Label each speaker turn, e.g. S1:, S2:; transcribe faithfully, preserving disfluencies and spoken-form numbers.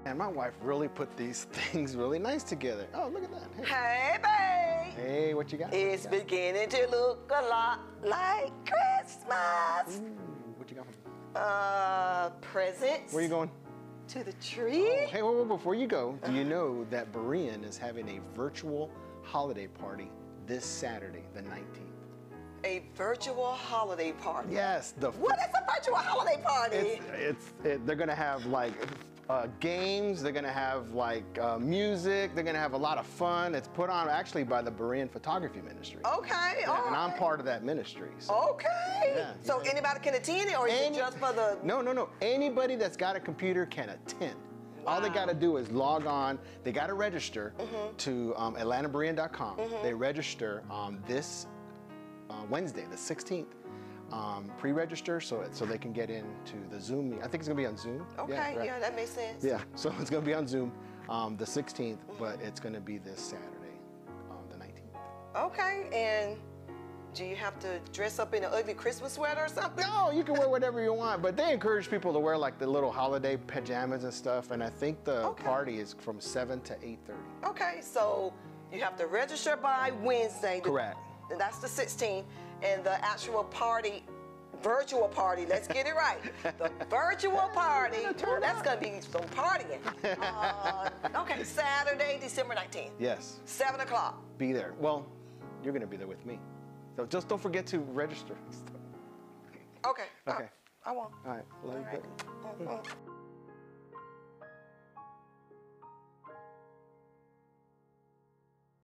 S1: And my wife really put these things really nice together. Oh, look at that. Hey,
S2: Hey, babe.
S1: hey what you got?
S2: It's
S1: you got?
S2: beginning to look a lot like Christmas.
S1: Ooh, what you got for me?
S2: Uh, presents.
S1: Where you going?
S2: To the tree.
S1: Oh, hey, wait, wait, before you go, do you know that Berean is having a virtual holiday party this Saturday, the nineteenth?
S2: A virtual holiday party.
S1: Yes. The
S2: What is a virtual holiday party?
S1: It's, it's it, they're gonna have like uh, games. They're gonna have like uh, music. They're gonna have a lot of fun. It's put on actually by the Berean Photography Ministry.
S2: Okay.
S1: Yeah,
S2: all
S1: and I'm
S2: right.
S1: part of that ministry. So.
S2: Okay.
S1: Yeah,
S2: so
S1: yeah.
S2: anybody can attend it, or is
S1: Any-
S2: it just for the?
S1: No, no, no. Anybody that's got a computer can attend. All they
S2: Wow.
S1: got to do is log on. They got to register
S2: Mm-hmm.
S1: to um, Atlanta Berean dot com.
S2: Mm-hmm.
S1: They register um, this uh, Wednesday, the sixteenth. Um, pre-register so so they can get into the Zoom. I think it's gonna be on Zoom.
S2: Okay.
S1: Yeah,
S2: Yeah,
S1: right.
S2: that makes sense.
S1: Yeah, so it's gonna be on Zoom um, the sixteenth,
S2: Mm-hmm.
S1: but it's gonna be this Saturday, um, the nineteenth.
S2: Okay. And do you have to dress up in an ugly Christmas sweater or something?
S1: No, you can wear whatever you want, but they encourage people to wear like the little holiday pajamas and stuff. And I think the
S2: Okay.
S1: party is from seven to eight thirty.
S2: Okay. So you have to register by Wednesday.
S1: Correct.
S2: That's the sixteenth, and the actual party, virtual party, let's get it right. The virtual party, that's gonna be some partying. Uh, okay, Saturday, December nineteenth,
S1: Yes,
S2: seven o'clock.
S1: be there. Well, you're gonna be there with me, so just don't forget to register.
S2: Okay.
S1: Okay.
S2: I won't.
S1: All right. Love
S2: All
S1: you,
S2: right.
S1: buddy.
S2: Mm-mm.